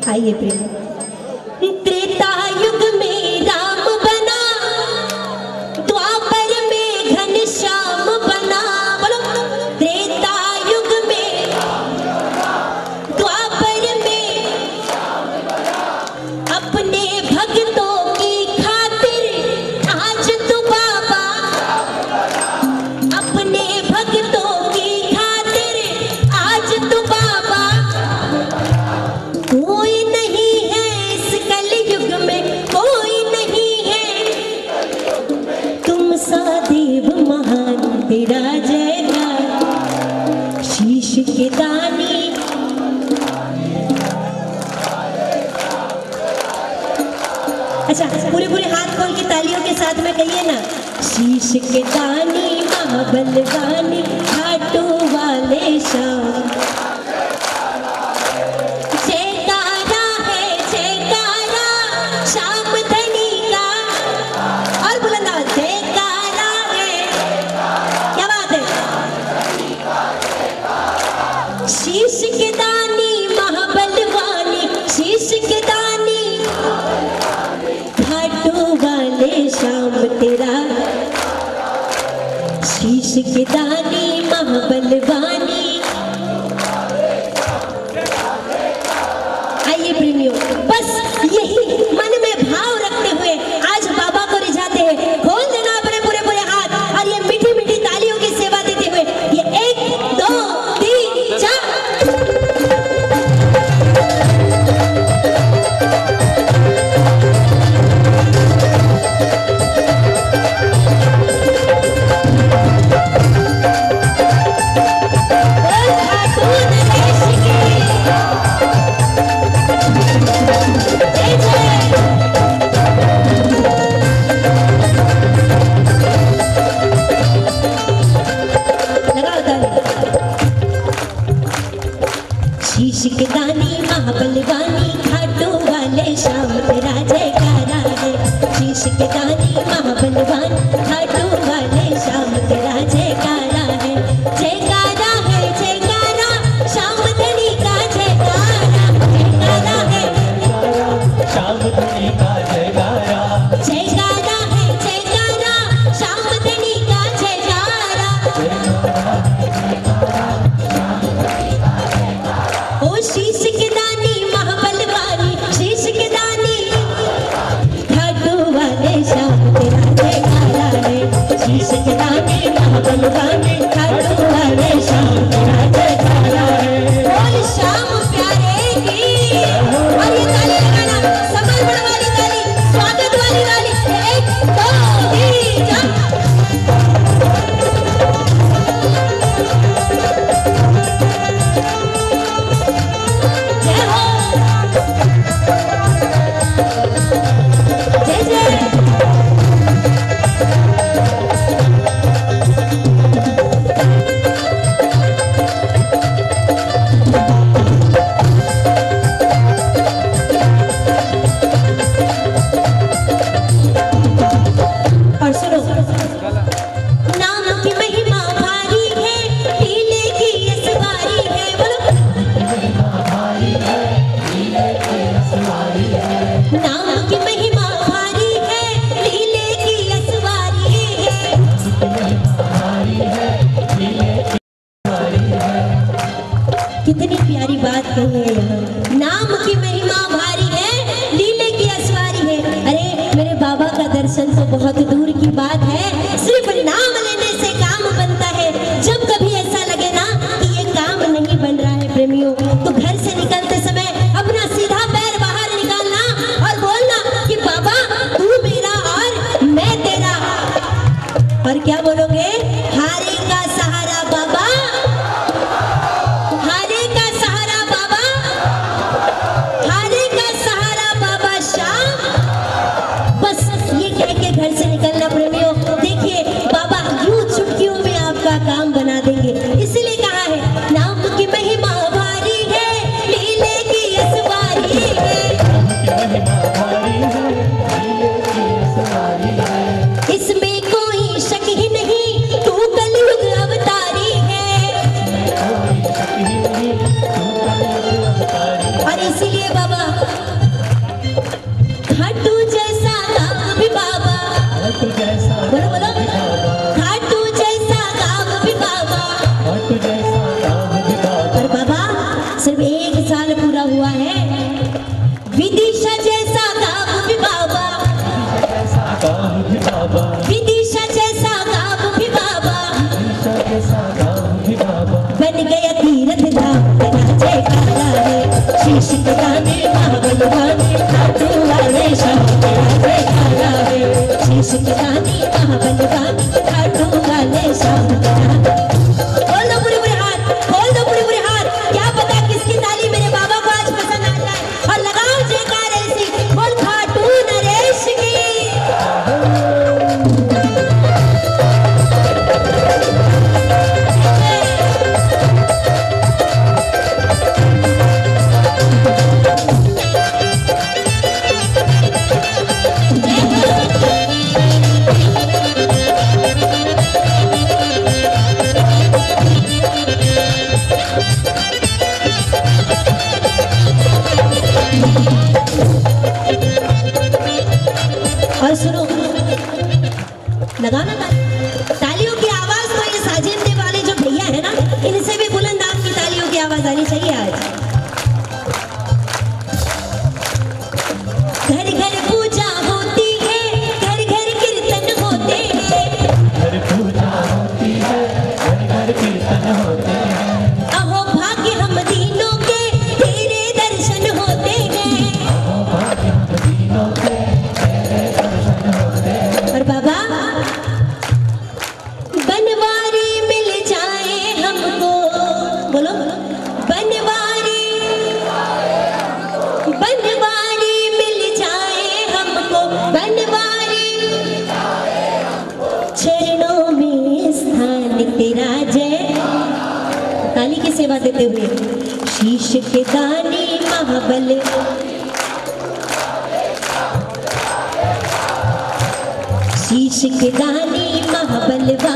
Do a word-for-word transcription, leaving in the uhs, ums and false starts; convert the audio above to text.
आइए प्रेम। त्रेता युग में राम बना, द्वापर में घनश्याम बना। बोलो त्रेता युग में, द्वापर में अपने भक्तों की खातिर आज तू बाबा, अपने भक्तों की खातिर आज तू बाबा। कोई नहीं है इस कलयुग में, कोई नहीं है तुम सा देव महान, तेरा जयकार शीश के दानी। अच्छा पूरे पूरे हाथ खोल के तालियों के साथ में कहिए ना, शीश के दानी महाबलवानी खाटू वाले श्याम। जयकारा है जयकारा श्याम धनी का, और बुलंद आवाज जयकारा है। क्या बात है। शीश के दानी महाबलवानी, शीश के दानी खाटू वाले श्याम तेरा, शीश के दानी महाबलवानी। आइए प्रेमियों, बस यही मन में भाव रखते हुए आज बाबा को रिझाते हैं। खोल देना अपने पूरे पूरे हाथ और ये मीठी मीठी तालियों की सेवा देते हुए ये एक दो तीन चार। शीश के दानी महाबलवानी खाटू वाले श्याम तेरा जयकारा है। शीश के दानी महाबलवान खाटू वाले श्याम तेरा जयकारा है। जयकारा है जयकारा श्याम धनी का जयकारा, जयकारा है श्याम धनी का जयकारा, जयकारा है जयकारा श्याम धनी का जयकारा। ओ शीश के दानी महाबल है विदिशा जैसा गाँव भी बाबा, गाँव भी बाबा, विदिशा जैसा गाँव भी बाबा, विदिशा जैसा गाँव भी बाबा, बन गया तीर्थ धाम तेरा जयकारा है। शीश के दानी महाबलवान खाटू वाले श्याम तेरा जयकारा है। शीश के दानी महाबलवान खाटू वाले श्याम तेरा। खोल दो पूरे पूरे हाथ, खोल दो पूरे पूरे हाथ, क्या पता किसकी ताली मेरे बाबा को आज पसंद आ जाए। और लगाओ जयकारा ऐसी, बोल खाटू नरेश की। और सुनो, लगाना ताली। तालियों की आवाज तो ये साजिंदे वाले जो भैया है ना, इनसे भी बुलंद आपकी तालियों की आवाज आनी चाहिए आज। घर घर पूजा होती है, घर घर कीर्तन होते हैं, घर पूजा होती है, घर घर कीर्तन होते हैं। अहो भाग्य हम दीनों के तेरे दर्शन होते हैं। अहो भाग्य हम दीनों के तेरे दर्शन होते हैं। और बाबा बनवारी मिल जाए हमको, बोलो बनवारी, बनवारी मिल जाए हमको, बनवारी चरणों में स्थान तेरा जय। ताली की सेवा देते हुए शीश के दानी महाबल, शीश के दानी महाबलवान